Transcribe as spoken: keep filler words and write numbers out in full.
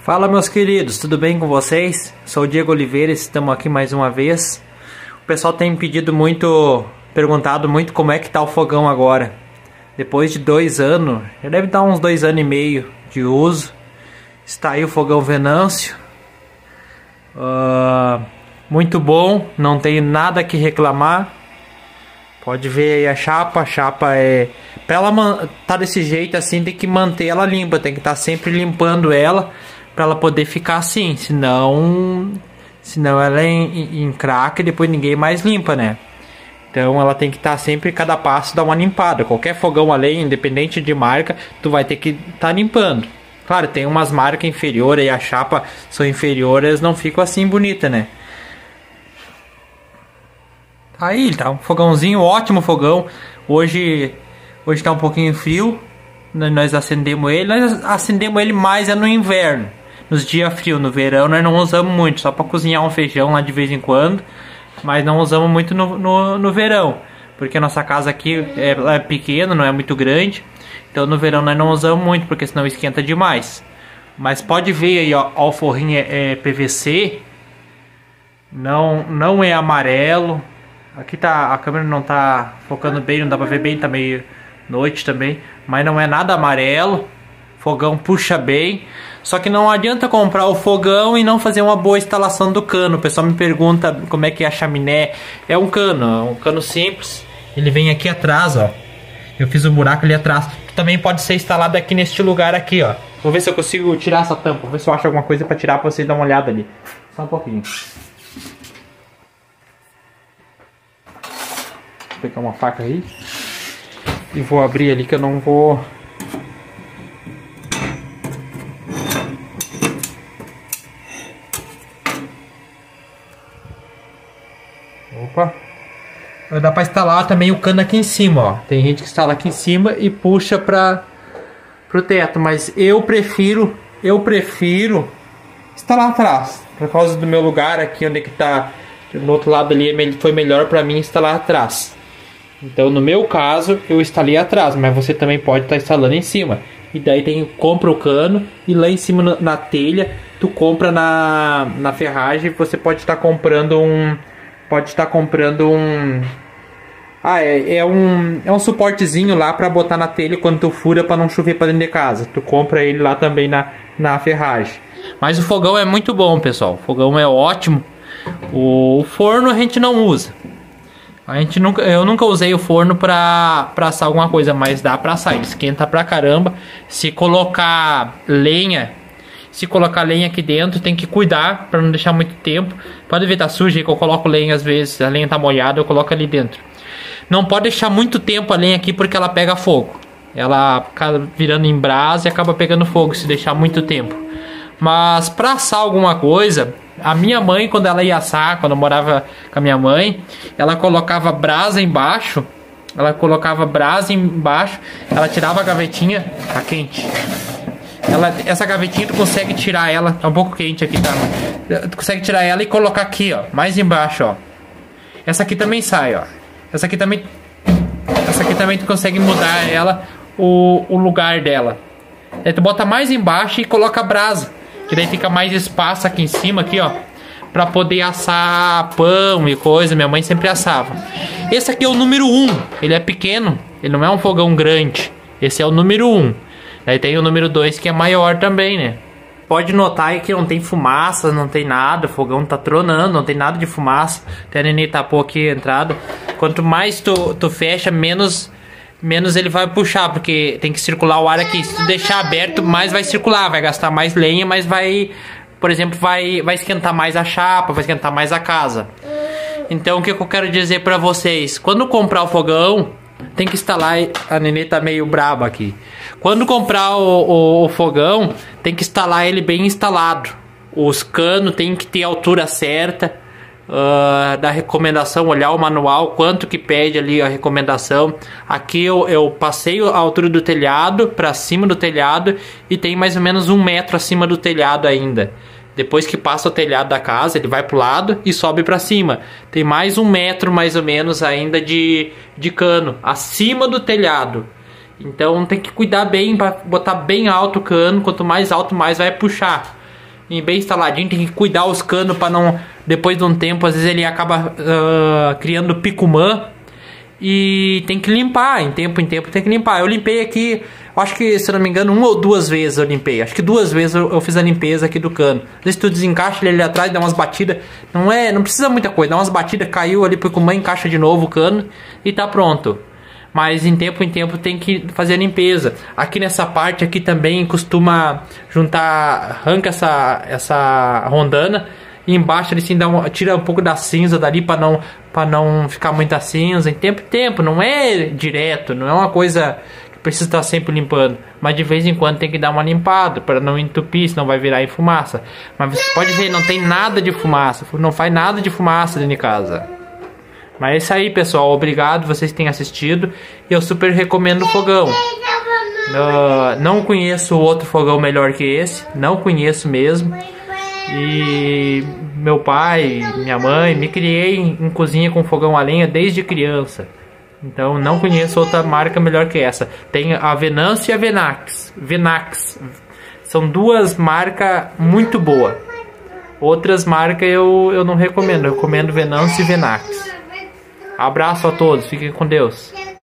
Fala, meus queridos, tudo bem com vocês? Sou o Diego Oliveira, estamos aqui mais uma vez. O pessoal tem pedido muito, perguntado muito como é que tá o fogão agora. Depois de dois anos, já deve dar uns dois anos e meio de uso. Está aí o fogão Venâncio. Uh, muito bom, não tenho nada que reclamar. Pode ver aí a chapa, a chapa é... Pra ela tá desse jeito assim, tem que manter ela limpa, tem que estar tá sempre limpando ela pra ela poder ficar assim, senão... Senão ela encraca e depois ninguém mais limpa, né? Então ela tem que estar tá sempre, cada passo, dar uma limpada. Qualquer fogão além, independente de marca, tu vai ter que estar tá limpando. Claro, tem umas marcas inferiores e a chapa são inferiores, não ficam assim bonita, né? Aí, tá um fogãozinho, ótimo fogão. Hoje, hoje tá um pouquinho frio. Nós acendemos ele, nós acendemos ele mais é no inverno. Nos dias frios, no verão nós não usamos muito, só para cozinhar um feijão lá de vez em quando. Mas não usamos muito no, no, no verão, porque a nossa casa aqui é, é pequena, não é muito grande. Então no verão nós não usamos muito, porque senão esquenta demais. Mas pode ver aí, ó, ó, o forrinho é, é P V C. Não, não é amarelo. Aqui tá, a câmera não tá focando bem, não dá pra ver bem, tá meio noite também. Mas não é nada amarelo. Fogão puxa bem. Só que não adianta comprar o fogão e não fazer uma boa instalação do cano. O pessoal me pergunta como é que é a chaminé. É um cano, é um cano simples. Ele vem aqui atrás, ó. Eu fiz um buraco ali atrás. Também pode ser instalado aqui neste lugar aqui, ó. Vou ver se eu consigo tirar essa tampa. Vou ver se eu acho alguma coisa pra tirar, pra vocês darem uma olhada ali. Só um pouquinho. Vou pegar uma faca aí e vou abrir ali que eu não vou... Opa! Dá pra instalar também o cano aqui em cima, ó. Tem gente que instala aqui em cima e puxa para pro teto, mas eu prefiro, eu prefiro instalar atrás, por causa do meu lugar aqui onde que tá, no outro lado ali foi melhor para mim instalar atrás. Então no meu caso eu instalei atrás, mas você também pode estar tá instalando em cima. E daí tem compra o cano e lá em cima na, na telha tu compra na na ferragem, você pode estar tá comprando um Pode estar comprando um... Ah, é, é um é um suportezinho lá para botar na telha quando tu fura para não chover para dentro de casa. Tu compra ele lá também na, na ferragem. Mas o fogão é muito bom, pessoal. O fogão é ótimo. O forno a gente não usa. A gente nunca, eu nunca usei o forno para para assar alguma coisa, mas dá para assar. Ele esquenta pra caramba. Se colocar lenha... Se colocar lenha aqui dentro, tem que cuidar para não deixar muito tempo. Pode ver, tá sujo aí que eu coloco lenha às vezes. A lenha tá molhada, eu coloco ali dentro. Não pode deixar muito tempo a lenha aqui porque ela pega fogo. Ela acaba virando em brasa e acaba pegando fogo se deixar muito tempo. Mas para assar alguma coisa, a minha mãe, quando ela ia assar, quando eu morava com a minha mãe, ela colocava brasa embaixo. Ela colocava brasa embaixo, ela tirava a gavetinha, tá quente. Ela, essa gavetinha tu consegue tirar ela, tá um pouco quente aqui, tá? Tu consegue tirar ela e colocar aqui, ó, mais embaixo, ó. Essa aqui também sai, ó. Essa aqui também, essa aqui também tu consegue mudar ela, o, o lugar dela. Aí tu bota mais embaixo e coloca a brasa, que daí fica mais espaço aqui em cima, aqui, ó, pra poder assar pão e coisa. Minha mãe sempre assava. Esse aqui é o número um, ele é pequeno, ele não é um fogão grande. Esse é o número um. Aí tem o número dois que é maior também, né? Pode notar aí que não tem fumaça, não tem nada. O fogão tá tronando, não tem nada de fumaça. Até a Nenê tapou aqui a entrada. Quanto mais tu, tu fecha, menos, menos ele vai puxar, porque tem que circular o ar aqui. Se tu deixar aberto, mais vai circular. Vai gastar mais lenha, mas vai... Por exemplo, vai, vai esquentar mais a chapa, vai esquentar mais a casa. Então o que eu quero dizer pra vocês? Quando comprar o fogão... Tem que instalar, a Nenê tá meio braba aqui. Quando comprar o, o, o fogão, tem que instalar ele bem instalado. Os canos tem que ter a altura certa, uh, da recomendação, olhar o manual, quanto que pede ali a recomendação. Aqui eu, eu passei a altura do telhado para cima do telhado e tem mais ou menos um metro acima do telhado ainda. Depois que passa o telhado da casa, ele vai pro lado e sobe para cima. Tem mais um metro mais ou menos ainda de, de cano acima do telhado. Então tem que cuidar bem para botar bem alto o cano. Quanto mais alto, mais vai puxar. e bem instaladinho, tem que cuidar os canos para não, depois de um tempo, às vezes ele acaba uh, criando picumã e tem que limpar, em tempo em tempo tem que limpar. Eu limpei aqui, acho que, se não me engano, uma ou duas vezes eu limpei, acho que duas vezes eu, eu fiz a limpeza aqui do cano. Às vezes tu desencaixa ele ali atrás, dá umas batidas, não é, não precisa muita coisa, dá umas batidas, caiu ali picumã, encaixa de novo o cano e tá pronto. Mas em tempo em tempo tem que fazer a limpeza. Aqui nessa parte aqui também costuma juntar, arranca essa, essa rondana e embaixo ele assim dá um, tira um pouco da cinza dali para não, para não ficar muita cinza. Em tempo em tempo, não é direto, não é uma coisa que precisa estar sempre limpando, mas de vez em quando tem que dar uma limpada para não entupir, senão vai virar em fumaça. Mas você pode ver, não tem nada de fumaça, não faz nada de fumaça dentro de casa. Mas é isso aí, pessoal. Obrigado vocês terem assistido. E eu super recomendo o fogão. Uh, não conheço outro fogão melhor que esse. Não conheço mesmo. E meu pai, minha mãe, me criei em, em cozinha com fogão a lenha desde criança. Então não conheço outra marca melhor que essa. Tem a Venance e a Venax. Venax. São duas marcas muito boas. Outras marcas eu, eu não recomendo. Eu recomendo Venance e Venax. Abraço a todos, fiquem com Deus.